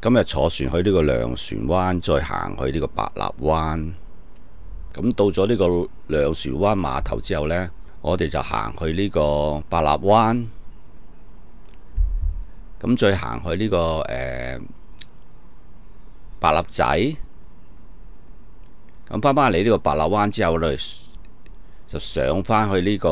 今日坐船去呢個糧船灣，再行去呢個白立灣。咁到咗呢個糧船灣碼頭之後呢，我哋就行去呢個白立灣。咁再行去呢個白立仔。咁翻返嚟呢個白立灣之後，我哋就上返去呢個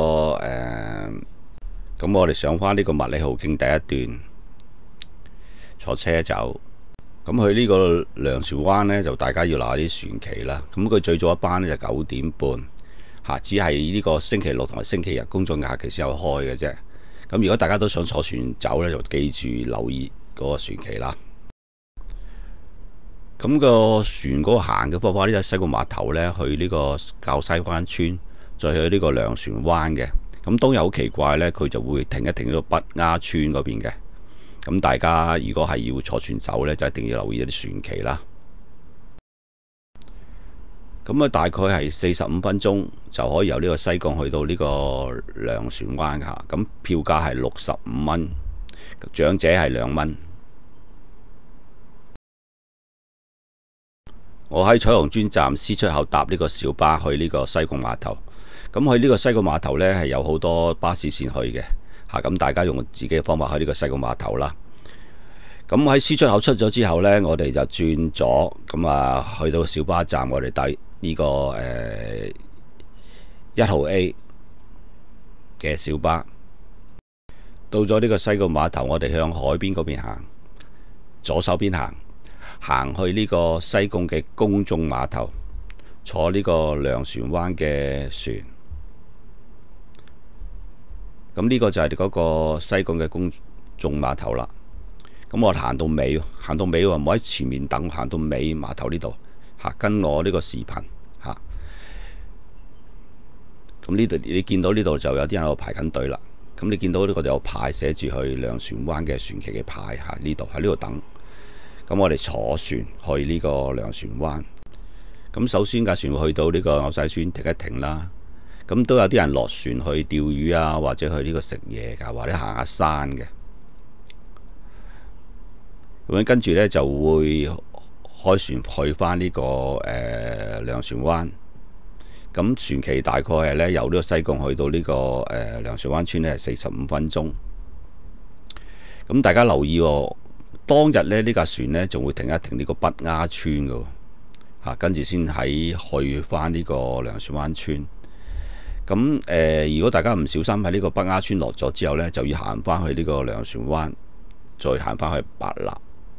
咁我哋上返呢個麥理浩徑第一段，坐車走。咁去呢個糧船灣呢，就大家要留意啲船期啦。咁佢最早一班呢，就9點半，只係呢個星期六同埋星期日公眾假期先有開嘅啫。咁如果大家都想坐船走呢，就記住留意嗰個船期啦。咁個船嗰個行嘅方法呢，就喺西貢碼頭呢，去呢個滘西灣村，再去呢個糧船灣嘅。咁當日好奇怪呢，佢就會停一停到北丫村嗰邊嘅。咁大家如果係要坐船走呢，就一定要留意一啲船期啦。咁大概係45分鐘就可以由呢個西貢去到呢個糧船灣㗎。咁票價係65蚊，長者係2蚊。我喺彩虹村站 C 出口搭呢個小巴去呢個西貢碼頭。咁去呢個西貢碼頭呢，係有好多巴士線去嘅。咁大家用自己嘅方法去呢個西貢碼頭啦。咁喺 C 出口出咗之後呢，我哋就轉左，咁去到小巴站，我哋搭呢個1號 A 嘅小巴。到咗呢個西貢碼頭，我哋向海邊嗰邊行，左手邊行去呢個西貢嘅公眾碼頭，坐呢個糧船灣嘅船。咁呢個就係嗰個西貢嘅公眾碼頭啦。咁我行到尾喎，唔好喺前面等，行到尾碼頭呢度跟我呢個視頻咁呢度你見到呢度就有啲人喺度排緊隊啦。咁你見到呢個有牌寫住去糧船灣嘅船期嘅牌呢度喺呢度等。咁我哋坐船去呢個糧船灣。咁首先架船會去到呢個牛西村停一停啦。咁都有啲人落船去釣魚啊，或者去呢個食嘢㗎，或者行下山嘅。咁跟住呢，就會開船去返呢個糧船灣。咁船期大概係呢，由呢個西貢去到呢個糧船灣村呢，係45分鐘。咁大家留意喎，當日呢，呢架船呢，仲會停一停呢個北丫村㗎喎，跟住先去返呢個糧船灣村。咁如果大家唔小心喺呢個北丫村落咗之後呢，就要行返去呢個糧船灣，再行返去白立。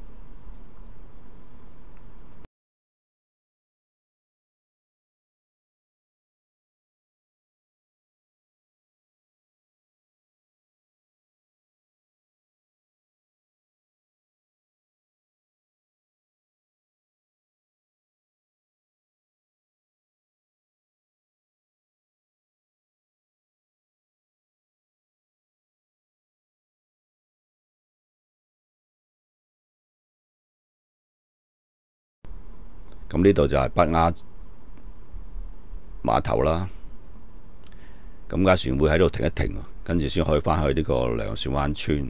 咁呢度就係北丫碼頭啦。咁架船會喺度停一停，跟住先可以返去呢個糧船灣村。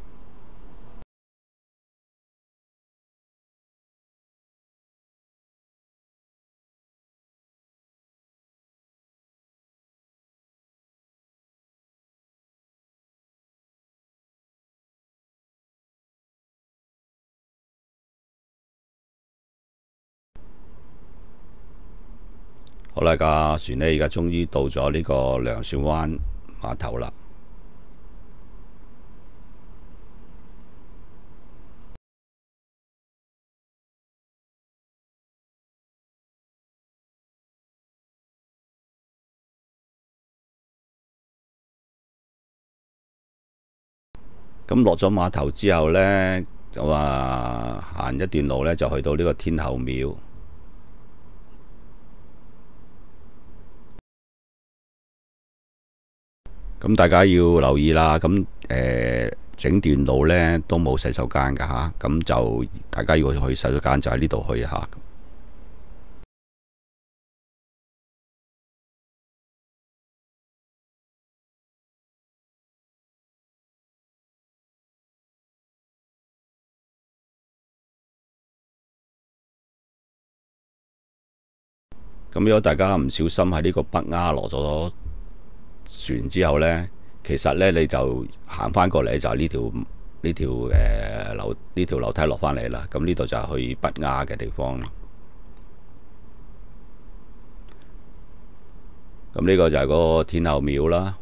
好啦，架船呢，而家終於到咗呢個糧船灣碼頭啦。咁落咗碼頭之後呢，就行一段路呢，就去到呢個天后廟。咁大家要留意啦。咁整段路呢都冇洗手間㗎咁就大家要去洗手間就喺呢度去下。 咁如果大家唔小心喺呢個北丫落咗船之後呢，其實呢，你就行翻過嚟就係呢條樓梯落返嚟啦。咁呢度就係去北丫嘅地方。咁呢個就係嗰個天后廟啦。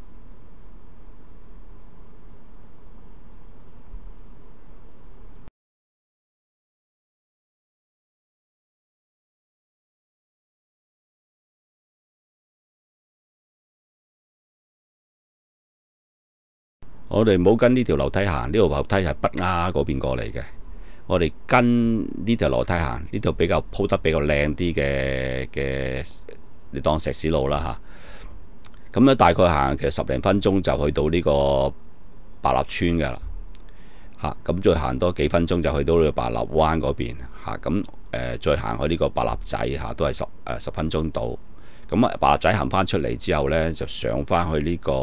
我哋唔好跟呢條樓梯行，呢條樓梯係北丫嗰邊過嚟嘅。我哋跟呢條樓梯行，呢度比較鋪得比較靚啲嘅，你當石屎路啦嚇。咁咧大概行其實10零分鐘就去到呢個白立村㗎啦嚇。咁再行多幾分鐘就去到呢個白立灣嗰邊嚇。咁再行去呢個白立仔嚇，都係十分鐘到。咁啊白立仔行翻出嚟之後呢，就上翻去呢個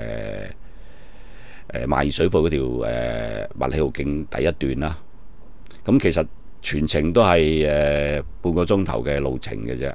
萬宜水庫嗰條麥理浩徑第一段啦。咁其實全程都係半個鐘頭嘅路程嘅啫。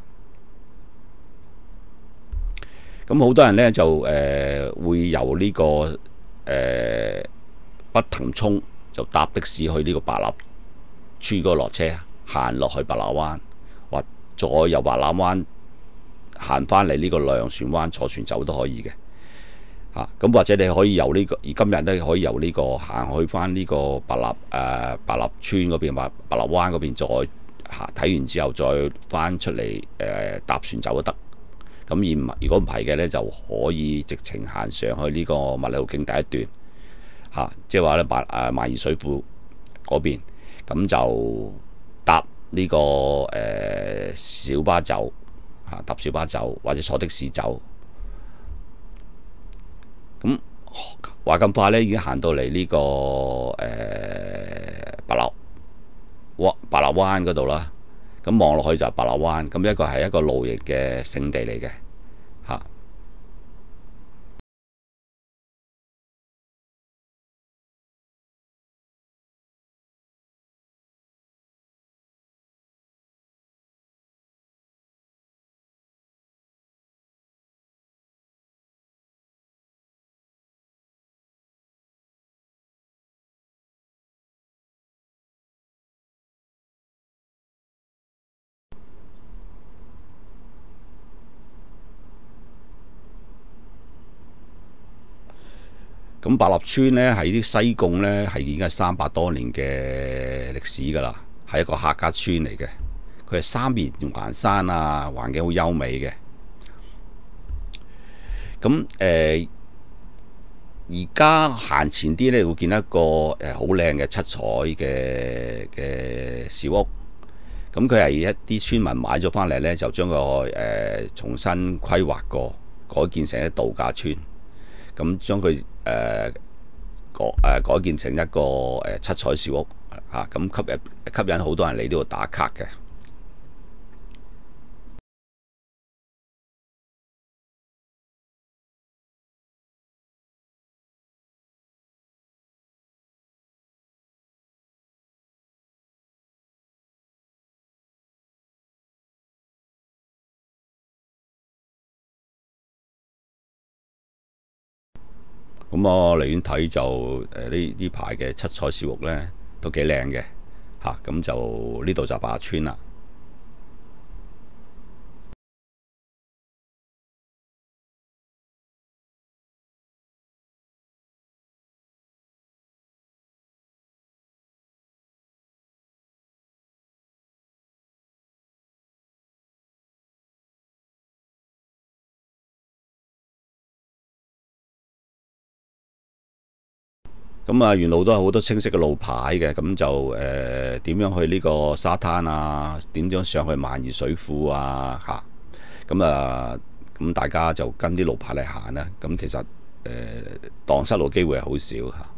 咁好多人呢，就會由呢個北騰涌就搭的士去呢個白立村嗰度落車，行落去白立灣，或再由白立灣行翻嚟呢個亮船灣坐船走都可以嘅。咁或者你可以由呢個，而今日咧可以由呢個行去翻呢個白立村嗰邊，白立灣嗰邊再睇完之後再翻出嚟搭船走都得。咁如果唔係嘅咧，就可以直情行上去呢個麥理浩徑第一段即係話咧萬宜水庫嗰邊，咁就搭呢個小巴走搭小巴走，或者坐的士走。咁話咁快咧，已經行到嚟呢個白立灣嗰度啦。咁望落去就係白立灣，咁一個係一個露營嘅勝地嚟嘅嚇。咁白立村呢，喺啲西貢呢，係已經係300多年嘅歷史㗎啦，係一個客家村嚟嘅。佢係三面環山啊，環境好優美嘅。咁而家行前啲呢，會見一個好靚嘅七彩嘅小屋。咁佢係一啲村民買咗返嚟呢，就將個重新規劃過，改建成一度假村。咁將佢改建成一個七彩小屋咁吸引好多人嚟呢度打卡嘅。咁我離遠睇就呢排嘅七彩小屋呢都幾靚嘅咁就呢度就白立村啦。咁沿路都係好多清晰嘅路牌嘅，咁就點樣去呢個沙灘啊？點樣上去萬宜水庫啊？咁大家就跟啲路牌嚟行啦。咁其實蕩失路機會係好少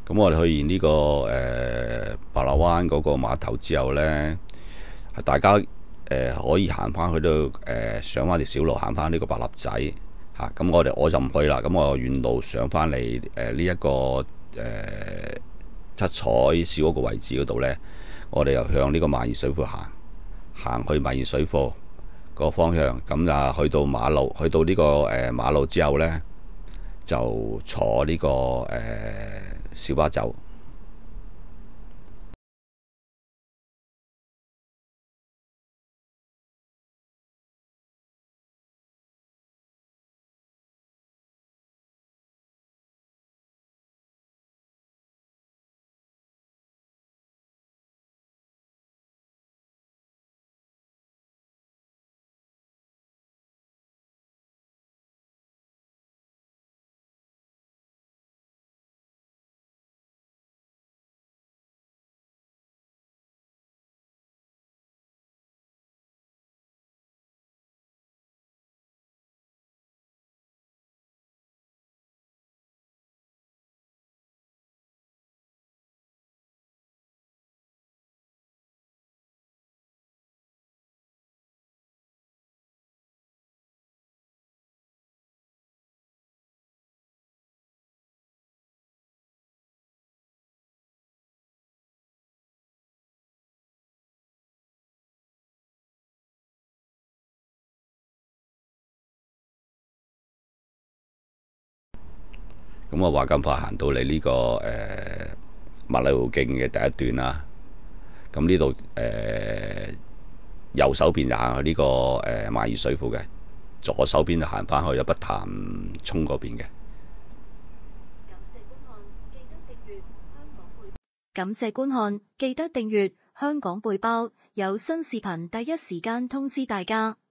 咁我哋去完呢、個白荔灣嗰個碼頭之後呢，大家可以行翻去到上翻條小路行翻呢個白立仔嚇。咁我就唔去啦。咁我沿路上翻嚟呢一個七彩小嗰個位置嗰度呢，我哋又向呢個萬宜水庫行去萬宜水庫個方向。咁啊去到馬路，去到呢個馬路之後呢，就坐呢個小巴走。咁我話咁快行到嚟呢個麥理浩徑嘅第一段啦。咁呢度右手邊就行去呢個萬宜水庫嘅，左手邊就行翻去有北潭涌嗰邊嘅。 感謝觀看，記得訂閱香港背包，有新視頻第一時間通知大家。